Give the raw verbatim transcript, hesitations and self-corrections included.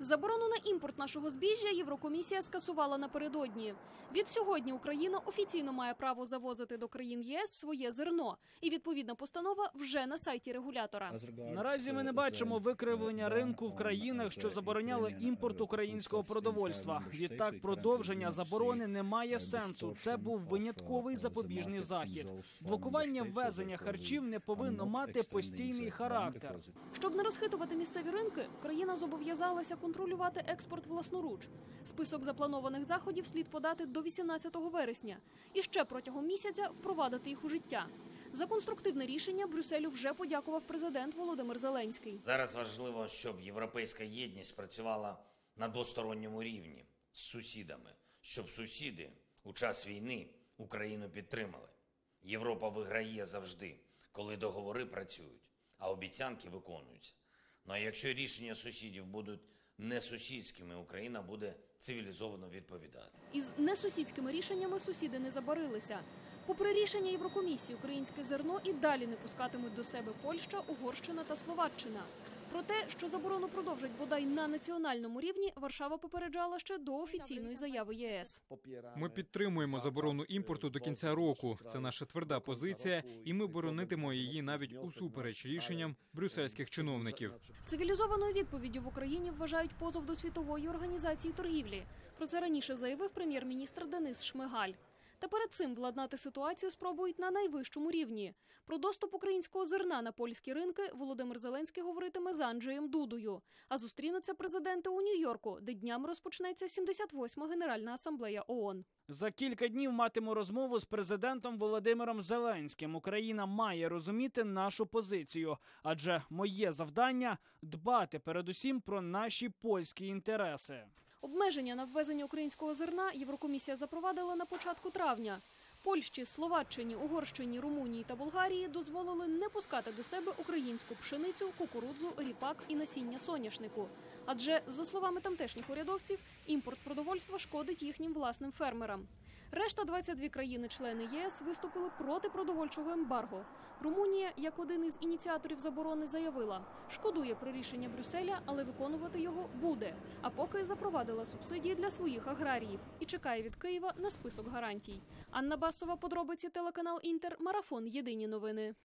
Заборону на імпорт нашого збіжжя Єврокомісія скасувала напередодні. Від сьогодні Україна офіційно має право завозити до країн ЄС своє зерно. І відповідна постанова вже на сайті регулятора. Наразі ми не бачимо викривлення ринку в країнах, що забороняли імпорт українського продовольства. Відтак продовження заборони не має сенсу. Це був винятковий запобіжний захід. Блокування ввезення харчів не повинно мати постійний характер. Щоб не розхитувати місцеві ринки, країна зобов'язалася контролювати експорт власноруч. Список запланованих заходів слід подати до вісімнадцятого вересня. І ще протягом місяця впровадити їх у життя. За конструктивне рішення Брюсселю вже подякував президент Володимир Зеленський. Зараз важливо, щоб європейська єдність працювала на двосторонньому рівні з сусідами, щоб сусіди у час війни Україну підтримали. Європа виграє завжди, коли договори працюють, а обіцянки виконуються. Ну а якщо рішення сусідів будуть не сусідськими, Україна буде цивілізовано відповідати. Із несусідськими рішеннями сусіди не забарилися. Попри рішення Єврокомісії, українське зерно і далі не пускатимуть до себе Польща, Угорщина та Словаччина. Про те, що заборону продовжать бодай на національному рівні, Варшава попереджала ще до офіційної заяви ЄС. Ми підтримуємо заборону імпорту до кінця року. Це наша тверда позиція, і ми боронитимемо її навіть усупереч рішенням брюссельських чиновників. Цивілізованою відповіддю в Україні вважають позов до Світової організації торгівлі. Про це раніше заявив прем'єр-міністр Денис Шмигаль. Та перед цим владнати ситуацію спробують на найвищому рівні. Про доступ українського зерна на польські ринки Володимир Зеленський говоритиме з Анджеєм Дудою. А зустрінуться президенти у Нью-Йорку, де днями розпочнеться сімдесят восьма Генеральна асамблея ООН. За кілька днів матиму розмову з президентом Володимиром Зеленським. Україна має розуміти нашу позицію, адже моє завдання – дбати передусім про наші польські інтереси. Обмеження на ввезення українського зерна Єврокомісія запровадила на початку травня. Польщі, Словаччині, Угорщині, Румунії та Болгарії дозволили не пускати до себе українську пшеницю, кукурудзу, ріпак і насіння соняшнику. Адже, за словами тамтешніх урядовців, імпорт продовольства шкодить їхнім власним фермерам. Решта двадцять дві країни-члени ЄС виступили проти продовольчого ембарго. Румунія, як один із ініціаторів заборони, заявила, шкодує про рішення Брюсселя, але виконувати його буде. А поки запровадила субсидії для своїх аграріїв і чекає від Києва на список гарантій. Анна Басова, подробиці, телеканал Інтер, марафон «Єдині новини».